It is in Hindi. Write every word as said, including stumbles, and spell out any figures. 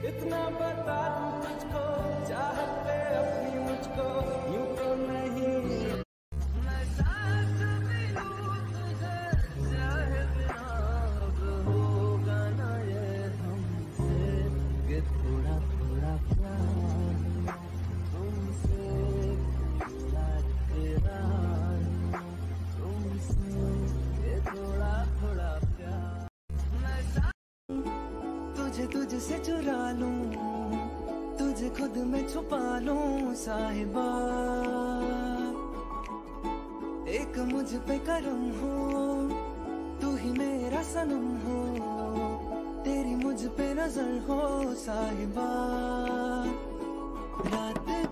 इतना बता दूं तुझको, चाहत पे अपनी मुझको यूं तो नहीं। मैं साथ भी हूँ तुझे चाहे बिना, अब होगा ना ये हमसे कि थोड़ा थोड़ा प्यार तुमसे, थोड़ा तेरा तुमसे, ये थोड़ा थोड़ा प्यार। मैं तुझे तुझसे चुरा लूं, तुझे खुद में छुपा लूं साहिबा, एक मुझ पे करम हो, तू ही मेरा सनम हो, तेरी मुझ पे नजर हो साहिबा। रात